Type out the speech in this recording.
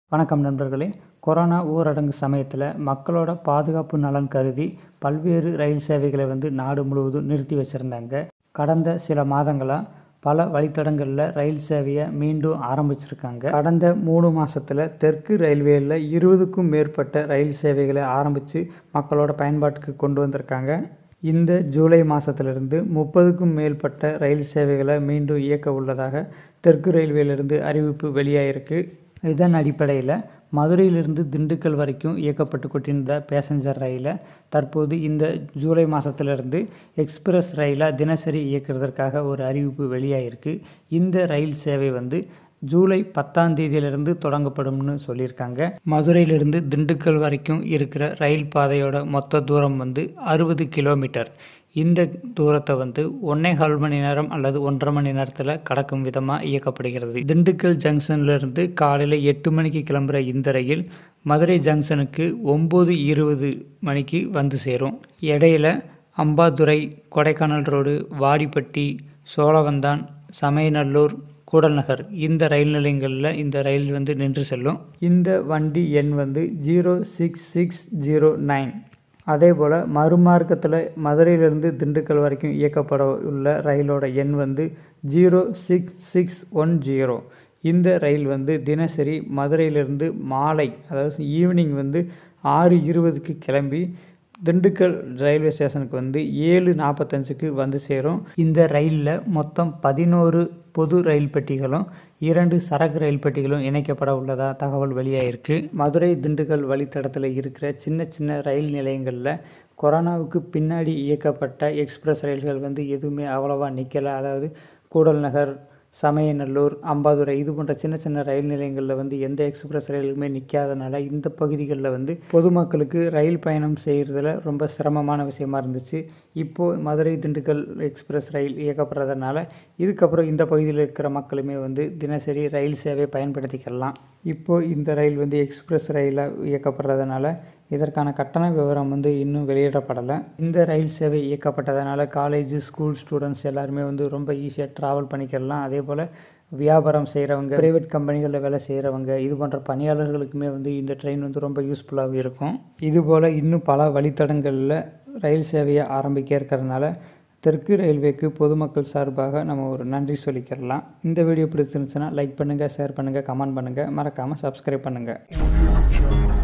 வணக்கம் நண்பர்களே. கொரோனா ஊரடங்கு சமயத்தில் மக்களோட பாதுகாப்பு நலன் கருதி பல்வேறு ரயில் சேவைகளை நாடு முழுவதும் நிறுத்தி வச்சுருந்தாங்க. கடந்த சில மாதங்களாக பல வழித்தடங்களில் ரயில் சேவையை மீண்டும் ஆரம்பிச்சிருக்காங்க. கடந்த 3 மாதத்தில் தெற்கு ரயில்வேயில் 20க்கும் மேற்பட்ட ரயில் சேவைகளை ஆரம்பித்து மக்களோட பயன்பாட்டுக்கு கொண்டு வந்திருக்காங்க. இந்த ஜூலை மாதத்திலிருந்து 30க்கும் மேற்பட்ட ரயில் சேவைகளை மீண்டும் இயக்க உள்ளதாக தெற்கு ரயில்வேலிருந்து அறிவிப்பு வெளியாகிருக்கு. இதன் அடிப்படையில் மதுரையிலிருந்து திண்டுக்கல் வரைக்கும் இயக்கப்பட்டு கொண்டிருந்த பேசஞ்சர் ரயிலை தற்போது இந்த ஜூலை மாதத்திலிருந்து எக்ஸ்பிரஸ் ரயிலாக தினசரி இயக்கிறதுக்காக ஒரு அறிவிப்பு வெளியாகிருக்கு. இந்த ரயில் சேவை ஜூலை 10ஆம் தேதியிலிருந்து தொடங்கப்படும்னு சொல்லியிருக்காங்க. மதுரையிலிருந்து திண்டுக்கல் வரைக்கும் இருக்கிற ரயில் பாதையோட மொத்த தூரம் 60 கிலோமீட்டர். இந்த தூரத்தை 1.25 மணி நேரம் அல்லது 1.5 மணி நேரத்தில் கடக்கும் விதமாக இயக்கப்படுகிறது. திண்டுக்கல் ஜங்ஷன்லேருந்து காலையில் 8 மணிக்கு கிளம்புற இந்த ரயில் மதுரை ஜங்ஷனுக்கு 9:20 மணிக்கு சேரும். இடையில அம்பாதுரை, கொடைக்கானல் ரோடு, வாடிப்பட்டி, சோழவந்தான், சமயநல்லூர், கூடல்நகர் இந்த ரயில் நிலையங்களில் இந்த ரயில் நின்று செல்லும். இந்த வண்டி எண் 06609. அதே போல் மறுமார்க்கத்தில் மதுரையிலிருந்து திண்டுக்கல் வரைக்கும் இயக்கப்பட உள்ள ரயிலோட எண் 06610. இந்த ரயில் தினசரி மதுரையிலிருந்து மாலை, அதாவது ஈவினிங் 6:20க்கு கிளம்பி திண்டுக்கல் ரயில்வே ஸ்டேஷனுக்கு 7:45க்கு சேரும். இந்த ரயிலில் மொத்தம் 11 பொது ரயில் பெட்டிகளும் 2 சரக்கு ரயில் பெட்டிகளும் இணைக்கப்பட உள்ளதா தகவல் வெளியாகிருக்கு. மதுரை திண்டுக்கல் வழித்தடத்தில் இருக்கிற சின்ன சின்ன ரயில் நிலையங்களில் கொரோனாவுக்கு பின்னாடி இயக்கப்பட்ட எக்ஸ்பிரஸ் ரயில்கள் எதுவுமே அவ்வளோவா நிற்கலை. அதாவது கூடல்நகர், சமயநல்லூர், அம்பாதுரை இது போன்ற சின்ன சின்ன ரயில் நிலையங்களில் எந்த எக்ஸ்பிரஸ் ரயிலுமே நிற்காதனால இந்த பகுதிகளில் பொதுமக்களுக்கு ரயில் பயணம் செய்கிறதுல ரொம்ப சிரமமான விஷயமா இருந்துச்சு. இப்போது மதுரை திண்டுக்கல் எக்ஸ்பிரஸ் ரயில் இயக்கப்படுறதுனால இதுக்கப்புறம் இந்த பகுதியில் இருக்கிற மக்களுமே தினசரி ரயில் சேவை பயன்படுத்திக்கலாம். இப்போது இந்த ரயில் எக்ஸ்பிரஸ் ரயிலாக இயக்கப்படுறதுனால இதற்கான கட்டண விவரம் இன்னும் வெளியிடப்படலை. இந்த ரயில் சேவை இயக்கப்பட்டதுனால காலேஜ், ஸ்கூல் ஸ்டூடெண்ட்ஸ் எல்லாருமே ரொம்ப ஈஸியாக ட்ராவல் பண்ணிக்கலாம். அதே போல் வியாபாரம் செய்கிறவங்க, ப்ரைவேட் கம்பெனிகளில் வேலை செய்கிறவங்க இது போன்ற பணியாளர்களுக்குமே இந்த ட்ரெயின் ரொம்ப யூஸ்ஃபுல்லாக இருக்கும். இதுபோல் இன்னும் பல வழித்தடங்களில் ரயில் சேவையை ஆரம்பிக்க இருக்கிறதுனால தெற்கு ரயில்வேக்கு பொதுமக்கள் சார்பாக நம்ம ஒரு நன்றி சொல்லிக்கிறலாம். இந்த வீடியோ பிடிச்சிருந்துச்சுன்னா லைக் பண்ணுங்கள், ஷேர் பண்ணுங்கள், கமெண்ட் பண்ணுங்கள், மறக்காமல் சப்ஸ்கிரைப் பண்ணுங்கள்.